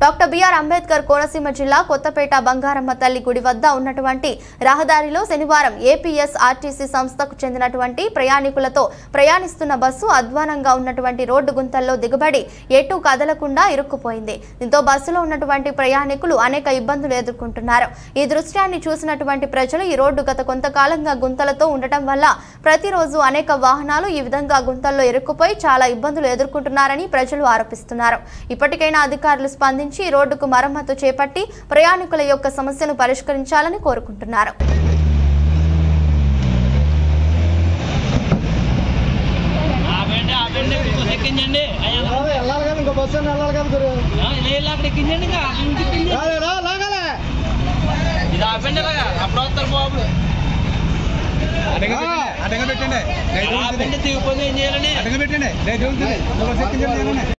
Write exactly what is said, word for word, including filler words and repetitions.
Doctor BR Ambedkar Konaseema జిల్లా కొత్తపేట బంగారమ్మ తల్లి గుడి వద్ద ఉన్నటువంటి రహదారిలో శనివారం ఏపీఎస్ ఆర్టీసీ సంస్థకు చెందినటువంటి ప్రయాణికులతో ప్రయాణిస్తున్న బస్సు అధ్వానంగా ఉన్నటువంటి రోడ్డు గుంతల్లో దిగబడి ఎటు కదలకుండా ఇరుక్కుపోయింది. దీంతో బస్సులో ఉన్నటువంటి ప్రయాణికులు అనేక ఇబ్బందులు ఎదుర్కొంటున్నారు. ఈ దృశ్యాన్ని చూసినటువంటి ప్రజలు ఈ రోడ్డు గత కొంతకాలంగా గుంతలతో ఉండటం వల్ల ప్రతిరోజు అనేక వాహనాలు ఈ విధంగా గుంతల్లో ఇరుక్కుపోయి చాలా ఇబ్బందులు ఎదుర్కొంటున్నారని ప్రజలు ఆరోపిస్తున్నారు. ఇప్పటికైనా అధికారులు స్పందించి ఈ రోడ్డుకు మరమ్మతు చేపట్టి ప్రయాణికుల యొక్క సమస్యను పరిష్కరించాలని కోరుకుంటున్నారు. పెట్టండి